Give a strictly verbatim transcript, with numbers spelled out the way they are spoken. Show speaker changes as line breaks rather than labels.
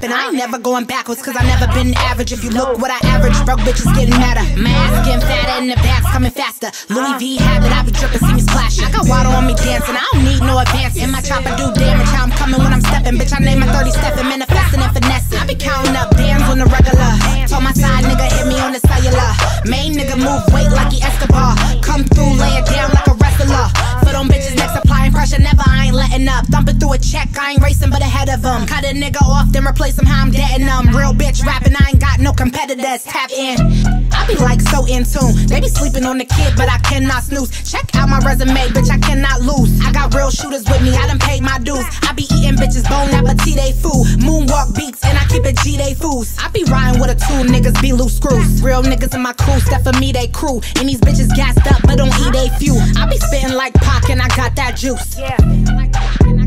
rapping. I ain't never going backwards, cause I never been average. If you look what I average, broke bitches getting madder. My ass getting fatter and the bags coming faster. Louis V habit, I be dripping, see me splashing. I got water on me dancing, I don't need no advance. In my chopper do damage, how I'm coming when I'm stepping. Bitch, I name my thirty stepping, manifesting and finessing. I be counting up bands on the regular. Told my side nigga hit me on the cellular. Main nigga move weight like he Escobar. Come through, lay it down like a wrestler. For them bitches next applying pressure, never, I ain't letting up. Thumping through a check, I ain't racing but ahead of them. Cut a nigga off, then replace him how I'm deading them. Real bitch rapping, I ain't got no competitors. Tap in, I be like so in tune. They be sleeping on the kid, but I cannot snooze. Check out my resume, bitch, I cannot lose. I got real shooters with me, I done paid my dues. I be eating bitches bone appetite food. Moonwalk beats, and I keep it G-Day fools. I be riding with a two niggas, be loose screws. Real niggas in my crew, step for me, they crew. And these bitches gassed up, but don't eat a few. I be spitting like Pac, and I got that juice. Yeah.